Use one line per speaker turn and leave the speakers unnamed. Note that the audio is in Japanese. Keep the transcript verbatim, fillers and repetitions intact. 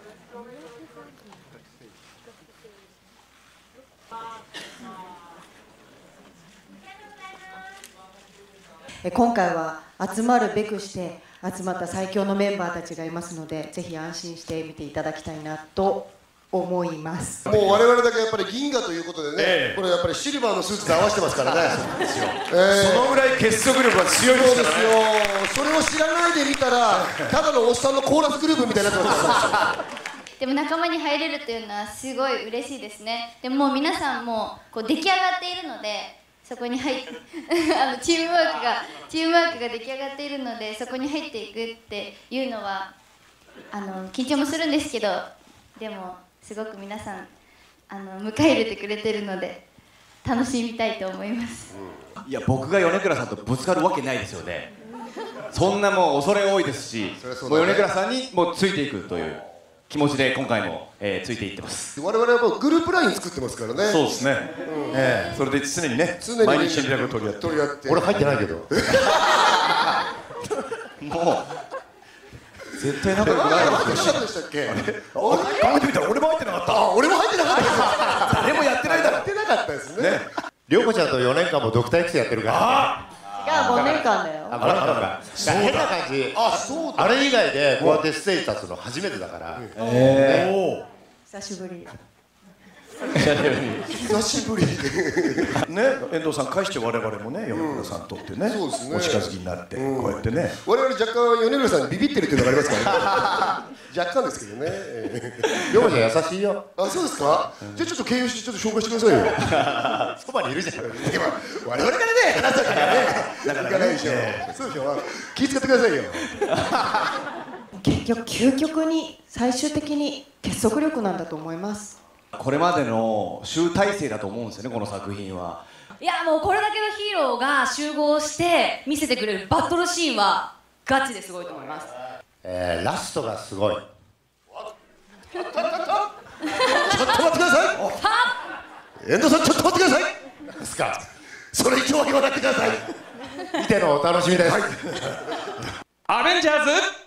今回は集まるべくして集まった最強のメンバーたちがいますので、ぜひ安心して見ていただきたいなと思います。
もう我々だけやっぱり銀河ということでね、えー、これやっぱりシルバーのスーツで合わせてますからね。そうですよ、えー、そのぐらい結束力が強いですからね。そうですよ。それを知らないで見たらただのおっさんのコーラスグループみたいになってますから。
でも仲間に入れるというのはすごい嬉しいですね。でももう皆さんもこう出来上がっているので、そこに入ってあのチームワークがチームワークが出来上がっているので、そこに入っていくっていうのはあの緊張もするんですけど、でもすごく皆さんあの迎え入れてくれてるので楽しみたいと思います。
いや、僕が米倉さんとぶつかるわけないですよね。そんなもう恐れ多いですし、もう米倉さんにもうついていくという気持ちで今回も、えー、ついていってます。我々はもうグループライン作ってますからね。そうですね、うん、えー、それで常にね、常に毎日連絡を取り合って取り合って俺入ってないけどもう絶対仲良くないわけでしたっけ。考えてみたら俺も入ってなかった。あ、俺も入ってなかった誰もやってないだろ。やってなかったですね。涼子ちゃんとよねんかんもドクター X やってるから。
違う、ごねんかんだよ。
あ、ごねんかんか。変な感じ。あ、そうだ。あれ以外でこうやってステージ立つの初めてだから。
ええ。久しぶり。
久しぶり。
ね、遠藤さん返して我々もね、米倉さんとってね、お近づきになってこうやってね。
我々若干米倉さんにビビってるっていうのがありますからね。若干ですけどね。
涼子ちゃん優しいよ。
あ、そうですか。じゃあちょっと経由してちょっと紹介してくださいよ。
そばにいるじゃん。
我々からね、話すからね。なかなかないでしょ。そうでしょ。気遣ってくださいよ。
結局究極に最終的に結束力なんだと思います。
これまでの集大成だと思うんですよね、この作品は。
いや、もうこれだけのヒーローが集合して見せてくれるバトルシーンはガチですごいと思います。
えー、ラストがすごい。
ちょっと待ってください。遠藤さん、ちょっと待ってください。ですか。それ以上は言わなくてください。
見てのお楽しみです。
アベンジャーズ